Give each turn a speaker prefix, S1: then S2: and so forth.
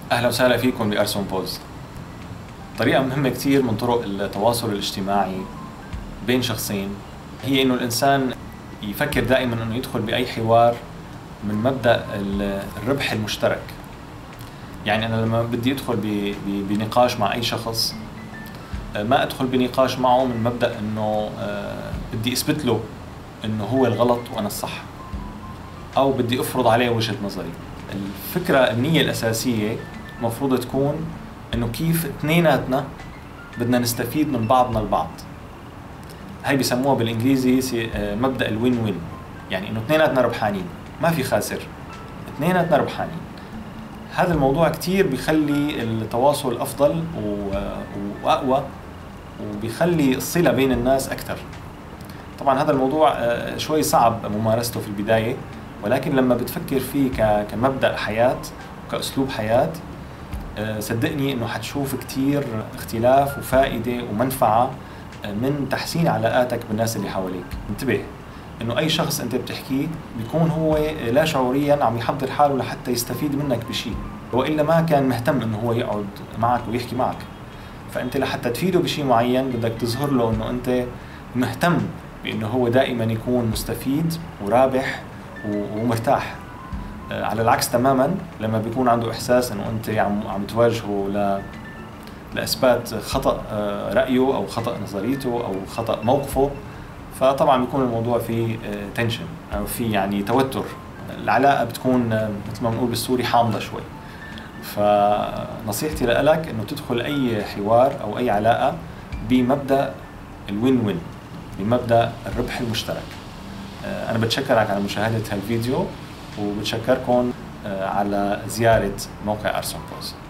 S1: أهلا وسهلا فيكم بأرسون بوز. طريقة مهمة كتير من طرق التواصل الاجتماعي بين شخصين هي إنه الإنسان يفكر دائما إنه يدخل بأي حوار من مبدأ الربح المشترك. يعني أنا لما بدي أدخل بنقاش مع أي شخص، ما أدخل بنقاش معه من مبدأ إنه بدي أثبت له إنه هو الغلط وأنا الصح، أو بدي أفرض عليه وجهة نظري. الفكرة النية الأساسية مفروض تكون إنه كيف اثنيناتنا بدنا نستفيد من بعضنا البعض. هاي بيسموها بالإنجليزي مبدأ الوين وين، يعني إنه اثنيناتنا ربحانين، ما في خاسر، اثنيناتنا ربحانين. هذا الموضوع كتير بيخلي التواصل أفضل وأقوى، وبيخلي الصلة بين الناس أكثر. طبعا هذا الموضوع شوي صعب ممارسته في البداية، ولكن لما بتفكر فيه كمبدأ حياة وكأسلوب حياة، صدقني انه حتشوف كتير اختلاف وفائدة ومنفعة من تحسين علاقاتك بالناس اللي حواليك. انتبه انه اي شخص انت بتحكيه بيكون هو لا شعوريا عم يحضر حاله لحتى يستفيد منك بشيء، والا ما كان مهتم انه هو يقعد معك ويحكي معك. فانت لحتى تفيده بشيء معين بدك تظهر له انه انت مهتم بانه هو دائما يكون مستفيد ورابح ومرتاح. على العكس تماما لما بيكون عنده احساس انه انت عم تواجهه لاثبات خطا رايه او خطا نظريته او خطا موقفه، فطبعا بيكون الموضوع فيه تنشن او في يعني توتر. العلاقه بتكون مثل ما بنقول بالسوري حامضه شوي. فنصيحتي لك انه تدخل اي حوار او اي علاقه بمبدا الوين وين، بمبدا الربح المشترك. أنا بتشكرك على مشاهدة هالفيديو، وبتشكركم على زيارة موقع أرسون بوز.